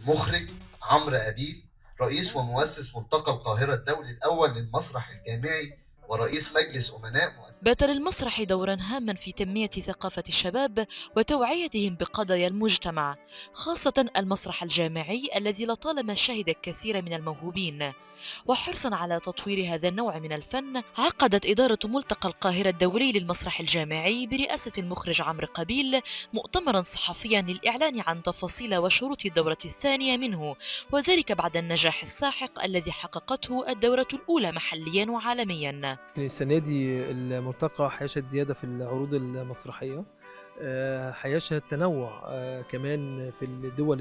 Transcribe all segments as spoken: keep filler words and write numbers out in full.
المخرج عمرو أبيل، رئيس ومؤسس ملتقى القاهرة الدولي الأول للمسرح الجامعي ورئيس مجلس أمناء مؤسسة. بات للمسرح دورا هاما في تنمية ثقافة الشباب وتوعيتهم بقضايا المجتمع، خاصة المسرح الجامعي الذي لطالما شهد الكثير من الموهوبين. وحرصا على تطوير هذا النوع من الفن، عقدت إدارة ملتقى القاهرة الدولي للمسرح الجامعي برئاسة المخرج عمرو أبيل مؤتمرا صحفيا للإعلان عن تفاصيل وشروط الدورة الثانية منه، وذلك بعد النجاح الساحق الذي حققته الدورة الأولى محليا وعالميا. السنة دي الملتقى هيشهد زيادة في العروض المسرحية، هيشهد تنوع كمان في الدول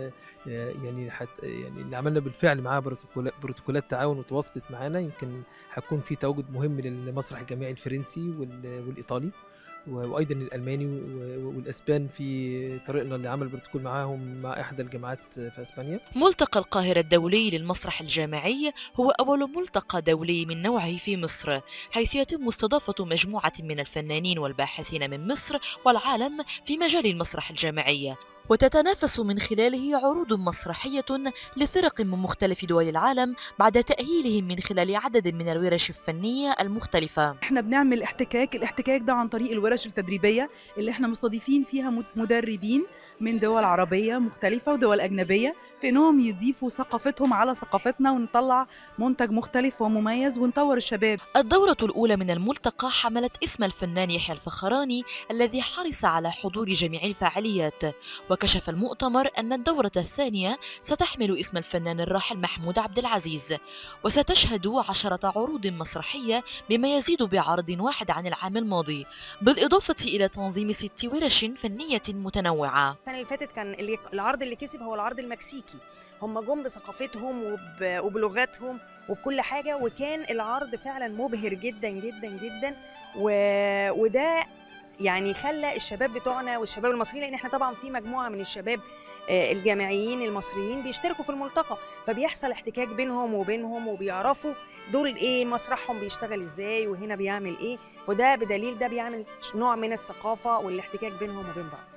يعني حت يعني اللي عملنا بالفعل معاها بروتوكولات تعاون وتواصلت معانا. يمكن هيكون في تواجد مهم للمسرح الجامعي الفرنسي والإيطالي وايضا الالماني والاسبان في طريقنا لعمل بروتوكول معاهم مع احدى الجامعات في اسبانيا. ملتقى القاهرة الدولي للمسرح الجامعي هو اول ملتقى دولي من نوعه في مصر، حيث يتم استضافة مجموعة من الفنانين والباحثين من مصر والعالم في مجال المسرح الجامعي، وتتنافس من خلاله عروض مسرحية لفرق من مختلف دول العالم بعد تأهيلهم من خلال عدد من الورش الفنية المختلفة. احنا بنعمل احتكاك، الاحتكاك ده عن طريق الورش التدريبية اللي احنا مستضيفين فيها مدربين من دول عربية مختلفة ودول أجنبية، في انهم يضيفوا ثقافتهم على ثقافتنا ونطلع منتج مختلف ومميز ونطور الشباب. الدورة الأولى من الملتقى حملت اسم الفنان يحيى الفخراني الذي حرص على حضور جميع الفعاليات، وكشف المؤتمر أن الدورة الثانية ستحمل اسم الفنان الراحل محمود عبد العزيز، وستشهد عشرة عروض مسرحية بما يزيد بعرض واحد عن العام الماضي، بالإضافة إلى تنظيم ست ورش فنية متنوعة. السنة اللي فاتت كان العرض اللي كسب هو العرض المكسيكي، هم جم بثقافتهم وبلغتهم وبكل حاجة، وكان العرض فعلا مبهر جدا جدا جدا، و... وده يعني خلى الشباب بتوعنا والشباب المصريين، لان احنا طبعا في مجموعه من الشباب الجامعيين المصريين بيشتركوا في الملتقى، فبيحصل احتكاك بينهم وبينهم وبيعرفوا دول ايه مسرحهم بيشتغل ازاي وهنا بيعمل ايه، فده بدليل ده بيعمل نوع من الثقافه والاحتكاك بينهم وبين بعض.